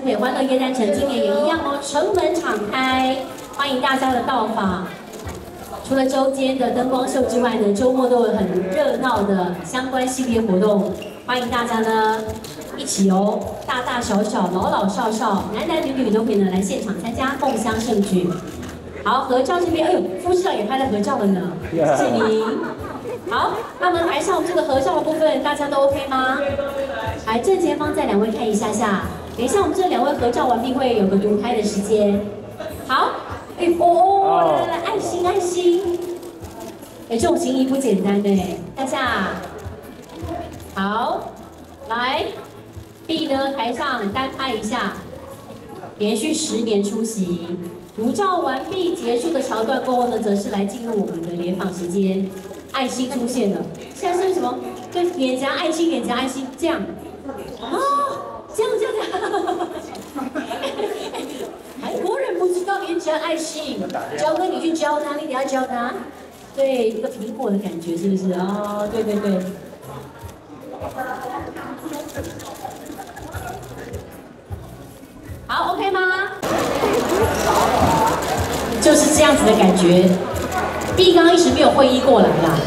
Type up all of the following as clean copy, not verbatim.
北欢乐耶诞城今年也一样哦，城门敞开，欢迎大家的到访。除了周间的灯光秀之外呢，周末都有很热闹的相关系列活动，欢迎大家呢一起哦，大大小小、老老少少、男男女女都可以呢来现场参加，共襄盛举。好，合照这边，哎呦，副市长也拍了合照了呢，谢谢您。好，那么台上我们这个合照的部分，大家都 OK 吗？来，正前方再两位看一下下，等一下我们这两位合照完毕会有个独拍的时间。好，哎哦，来，爱心爱心，哎，这种情谊不简单呢，大家。好，来 ，B 呢台上单拍一下，连续10年出席。独照完毕结束的桥段过后呢，则是来进入我们的联访时间。爱心出现了，现在是什么？对，脸颊爱心，脸颊爱心，这样。哦，这样。韩国人不知道脸颊爱心，焦哥你去教他，你等下教他。对，一个苹果的感觉是不是？哦，对。好 ，OK 吗？就是这样子的感觉。B 刚刚一时没有会意过来啦。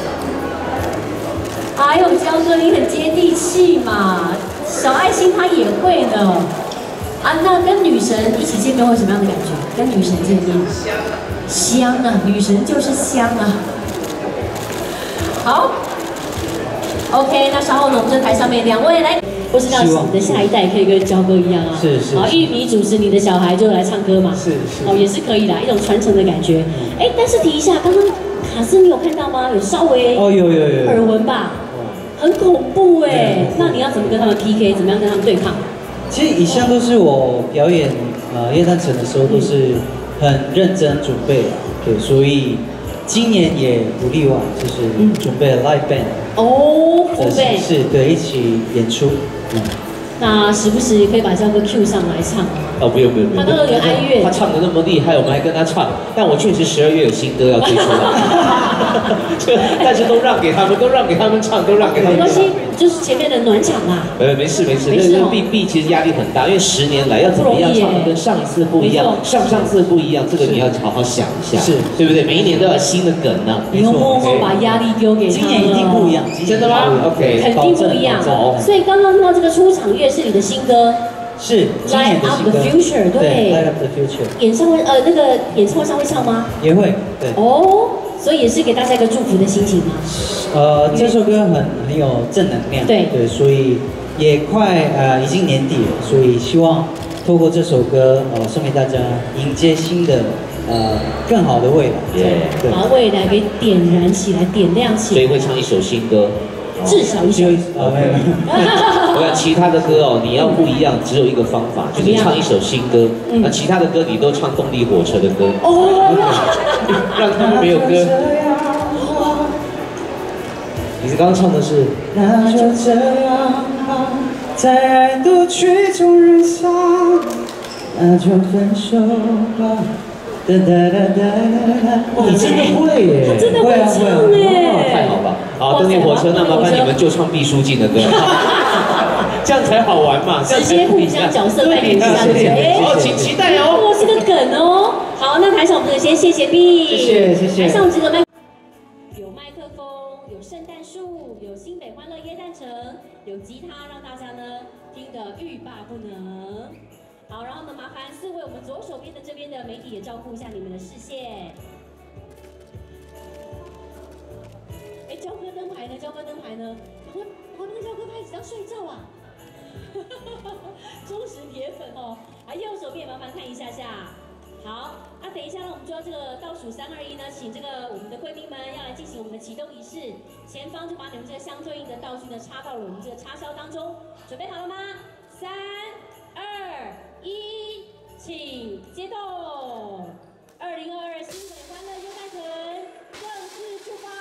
哎呦，焦哥你很接地气嘛，小爱心他也会呢。啊，那跟女神一起见面会什么样的感觉？跟女神见面，香啊，女神就是香啊。好 ，OK， 那稍后呢，我们这台上面两位来。不知道你的下一代可以跟焦哥一样啊？是。好，玉米主持，你的小孩就来唱歌嘛？是。哦，也是可以的，一种传承的感觉。哎，但是提一下，刚刚卡斯你有看到吗？有稍微有耳闻吧？很恐怖哎。那你要怎么跟他们 PK？ 怎么样跟他们对抗？ 其实以上都是我表演耶诞城的时候都是很认真准备的，对，所以今年也不例外，就是准备了 live band。哦，准备是对一起演出。 那时不时可以把焦哥 Q 上来唱吗？ 哦，不用， 他都有哀乐， 他唱的那么厉害，我们还跟他唱。但我确实12月有新歌要推出了，但是都让给他们唱，都让给他们唱。没关系，就是前面的暖场啦。 没事，那 B 其实压力很大，因为10年来要怎么样唱的跟上一次不一样，上次不一样，这个你要好好想一下，是对不对？每一年都有新的梗呢。 你又默默把压力丢给他了。 今年一定不一样， 真的吗 ？OK， 肯定不一样。所以刚刚听到这个出场乐是你的新歌。 是今年的新歌 Light Up the Future， 对 ，Light Up the Future。 演唱会那个演唱会上会唱吗？ 也会，对。 哦，所以也是给大家一个祝福的心情吗？ 这首歌很有正能量，对，所以也快已经年底了，所以希望透过这首歌送给大家，迎接新的更好的未来， 对，把未来给点燃起来，点亮起来。 所以会唱一首新歌。 至少一首。 我想其他的歌哦，你要不一样，只有一个方法，就是唱一首新歌。那其他的歌你都唱动力火车的歌，让他们没有歌。你刚刚唱的是？ 那就这样吧，在爱的曲终人散，那就分手吧。你真的会耶！ 他真的会唱耶！ 太好了！好，动力火车，那麻烦你们就唱毕书尽的歌，这样才好玩嘛！ 直接互相角色扮演一下， 哦，请期待哦！ 是个梗哦。好，那台上我们先谢谢 B， 谢谢。 台上这个有麦克风，有圣诞树，有新北欢乐耶诞城，有吉他，让大家呢听得欲罢不能。好，然后呢，麻烦4位我们左手边的这边的媒体也照顾一下你们的视线。哎，焦哥灯牌呢？那个焦哥拍几张帅照啊！忠实铁粉哦。啊，右手边麻烦看一下下。好，那等一下呢，我们就要这个倒数3、2、1呢，请这个我们的贵宾们要来进行我们的启动仪式。前方就把你们这个相对应的道具呢插到了我们这个插销当中，准备好了吗？3、2、1，请接动！2022新北欢乐耶诞城正式出发！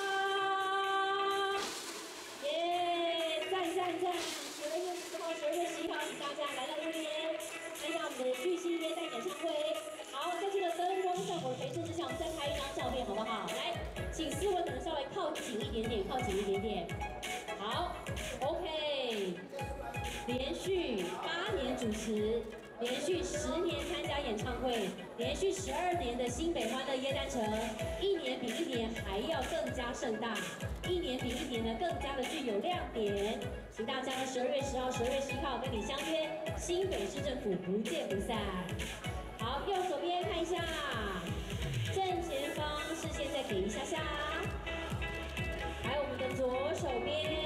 耶！赞！12月10号、12月11号，请大家来到这边参加我们的巨星耶诞演唱会。好，在这个灯光效果的陪衬之下，我们再拍一张照片，好不好？来，请4位可能稍微靠近一点点，好 ，OK。连续8年主持连续10年参加演唱会，连续12年的新北欢乐耶诞城，一年比一年还要更加盛大，一年比一年呢更加的具有亮点。请大家12月10号、12月11号跟你相约新北市政府，不见不散。好，右手边看一下，正前方视线再给一下下，还有我们的左手边。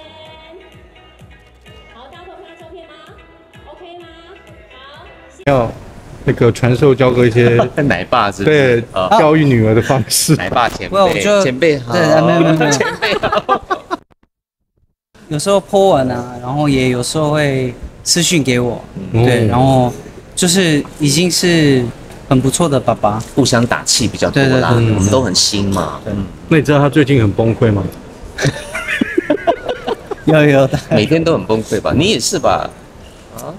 好，大家都看到照片吗 ？OK 吗？好。 要那个传授教哥一些奶爸是对教育女儿的方式。 奶爸前辈，前辈好， 对，没有前辈好。 有时候 po 文啊，然后也有时候会私讯给我，对，然后就是已经是很不错的爸爸， 互相打气比较多啦，我们都很新嘛。 那你知道他最近很崩溃吗？ 有的， 每天都很崩溃吧？你也是吧？啊？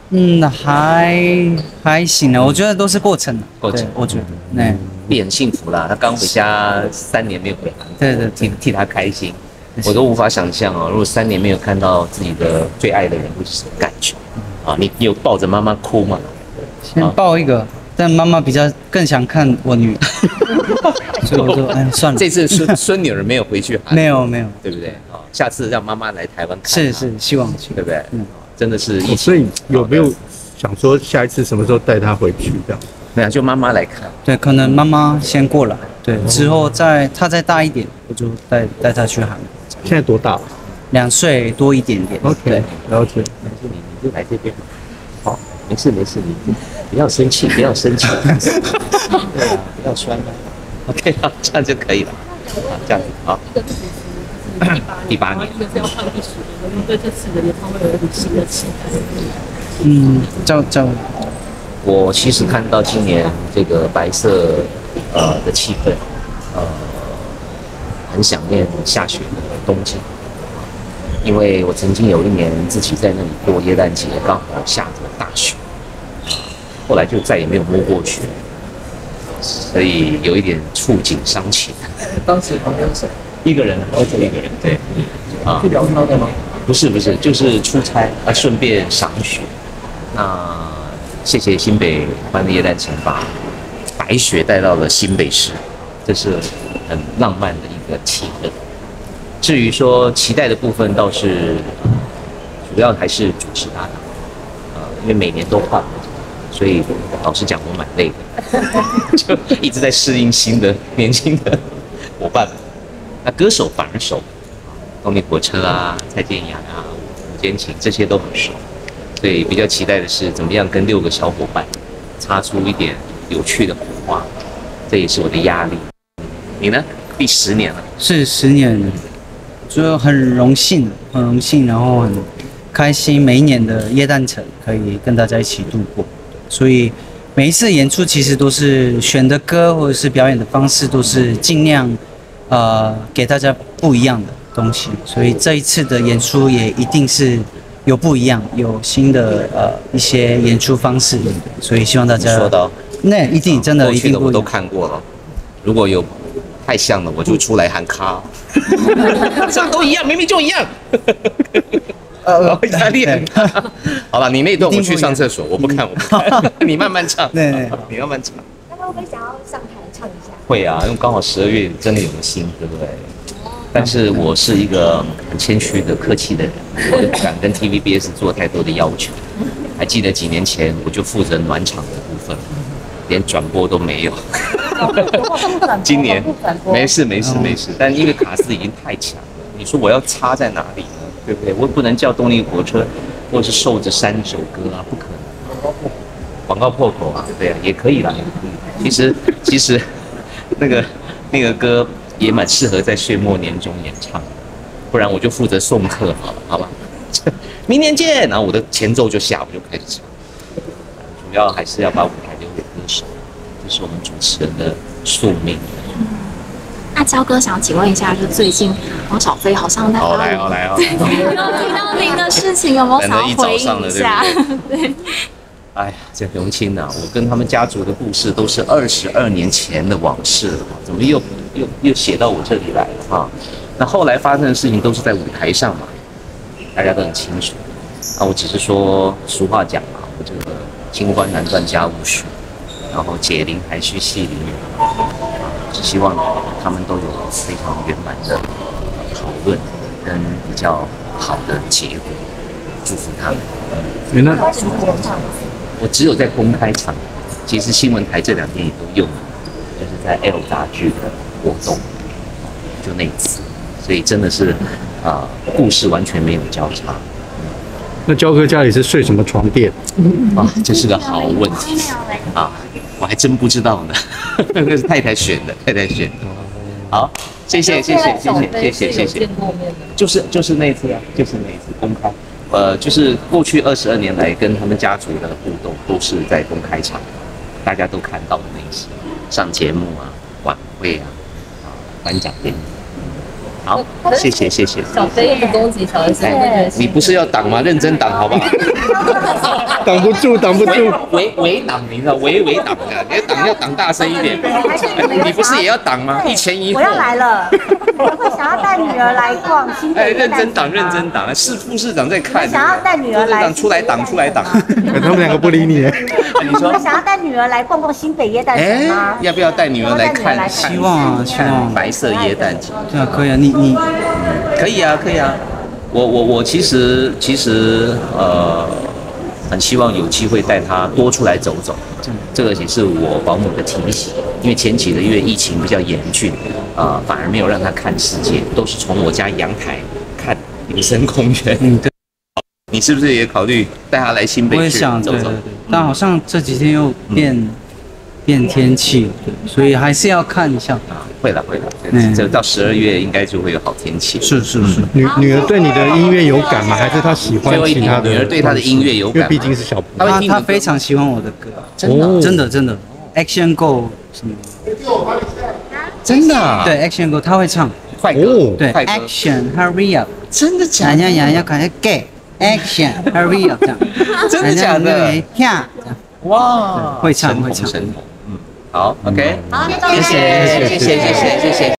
还行的，我觉得都是过程的。 过程， 我觉得，对， 你很幸福啦。他刚回家3年没有回韩国， 对， 替他开心，我都无法想象哦。如果3年没有看到自己的最爱的人，会是什么感觉？啊，你有抱着妈妈哭吗？ 先抱一个，但妈妈更想看我女儿，所以我就算了。 这次孙女儿没有回去韩国， 没有， 对不对？啊，下次让妈妈来台湾看。 是，希望去， 对不对？真的是所以有没有想说下一次什么时候带她回去这样？ 对啊，就妈妈来看。 对，可能妈妈先过来，对，之后她再大一点，我就带她去韩国。 现在多大了 ？2岁多一点点。 OK，了解。 没事，你就来这边。好，没事，你不要生气，不要生气。对啊，不要摔。OK 啊，这样就可以了。啊，这样子好。18年， 一个是要唱第10年的，你对这次的演唱会有很新的期待。 我其实看到今年这个白色的气氛，很想念下雪的冬季，因为我曾经有一年自己在那里过耶诞节，刚好下着大雪，后来就再也没有摸过雪，所以有一点触景伤情。 当时旁边是一个人，一个人，对，啊， 去聊他的吗？ 不是，就是出差啊，顺便赏雪。那谢谢新北欢乐耶诞城把白雪带到了新北市，这是很浪漫的一个气氛。至于说期待的部分，倒是主要还是主持搭档，因为每年都换，所以老实讲我蛮累的，就一直在适应新的年轻的伙伴们。那歌手反而熟，动力火车啊、蔡健雅啊、吴坚情这些都很熟，所以比较期待的是怎么样跟6个小伙伴擦出一点有趣的火花，这也是我的压力。你呢？第10年了， 是10年了，就很荣幸，然后很开心，每一年的耶诞城可以跟大家一起度过，所以每一次演出其实都是选的歌或者是表演的方式都是尽量给大家不一样的东西，所以这一次的演出也一定是有不一样，有新的一些演出方式，所以希望大家说到那一定真的一定不一样， 我都看过了，如果有太像了，我就出来喊卡，这样都一样，明明就一样。压力很大。好了，你那段我去上厕所，我不看，你慢慢唱， 对， 你慢慢唱。 那会不会想要上台唱一下？ 会啊，因为刚好12月真的有个新歌，对不对？但是我是一个很谦虚的、客气的人，我就不敢跟 TVBS 做太多的要求。还记得几年前我就负责暖场的部分，连转播都没有。今年没事，但因为卡斯已经太强了，你说我要插在哪里呢？对不对？我不能叫动力火车或者是瘦着3首歌啊，不可能。广告破口啊，对啊，也可以啦。其实那个歌也蛮适合在岁末年终演唱，不然我就负责送客好了，好吧？明年见。然后我的前奏就下，我就开始唱。主要还是要把舞台留给歌手，这是我们主持人的宿命。 那焦哥想请问一下，就最近王小飞好像在好来哦， 有提到您的事情，有没有想要回应一下？对。 哎呀，这荣清啊，我跟他们家族的故事都是22年前的往事了，怎么又写到我这里来了哈？那后来发生的事情都是在舞台上嘛，大家都很清楚。那我只是说，俗话讲嘛，我这个清官难断家务事，然后解铃还须系铃人，只希望他们都有非常圆满的讨论跟比较好的结果，祝福他们。 那我只有在公开场，其实新闻台这2天也都用了，就是在 L 杂剧的活动，就那一次，所以真的是故事完全没有交叉。 那焦哥家里是睡什么床垫？ 这是个好问题啊，我还真不知道呢，那是太太选的，太太选的。好，谢谢。就是那次啊，就是那一次公开。就是过去22年来跟他们家族的互动都是在公开场，大家都看到的那些上节目啊、晚会啊、颁奖典礼。好，谢谢。 小飞一直攻击小 S， 你不是要挡吗？认真挡好不好？ 挡不住。 围挡，你知道围挡的，你要挡大声一点。你不是也要挡吗？一前一后。 我要来了，我会想要带女儿来逛新北耶诞城。 认真挡，是副市长在看。 想要带女儿来出来挡。 他们2个不理你。 你说想要带女儿来逛新北耶诞城吗？ 要不要带女儿来看？ 希望白色耶诞节。 对啊，可以啊，你可以啊。我其实很希望有机会带他多出来走走，这个也是我保姆的提醒，因为前几个月疫情比较严峻，反而没有让他看世界，都是从我家阳台看林森公园。对。你是不是也考虑带他来新北市走走？ 对，但好像这几天又变天气了，所以还是要看一下。 会了，这到12月应该就会有好天气。 是。 女儿对你的音乐有感吗？还是她喜欢其他的？ 女儿对她的音乐有感， 因为毕竟是小朋友。 她非常喜欢我的歌，真的。Action Go 什么？ 真的？ 对 Action Go 她会唱快歌， 对快歌 Action Hurry Up， 真的假的？ 要赶快 Get Action Hurry Up 这样， 真的假的？ 哇，会唱。 好 ，OK，好，谢谢。